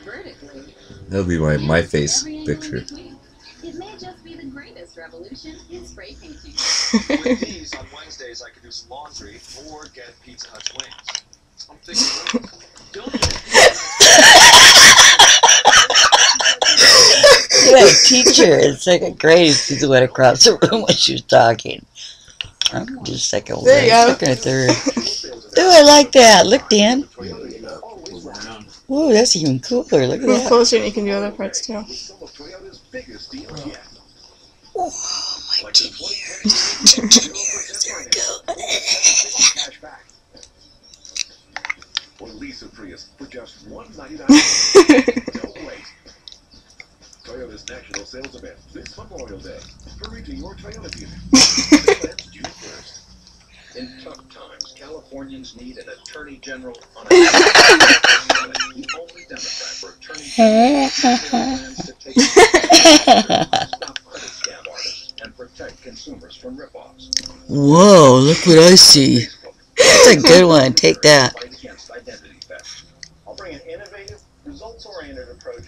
That'll be my face picture. It may just be the greatest revolution in spray painting. With these, on Wednesdays, I could do some laundry or get Pizza Hut's wings. I'm thinking, don't You had a teacher in second grade who went across the room when she was talking. I'm just second grade, second or third. Ooh, I like that. Look, Dan. Ooh, that's even cooler. Look at Move that. closer and you can do other parts too. Oh, my 10 years. 10 years. There we go. Toyota's national sales event this Memorial Day. Hurry to your Toyota dealer. Ends June 1st. In tough times, Californians need an attorney general on a the only Democrat for attorney general plans to take stop credit scam artists and protect consumers from ripoffs. Whoa, look what I see. That's a good one. Take that. Fight against identity theft. I'll bring an innovative, results-oriented approach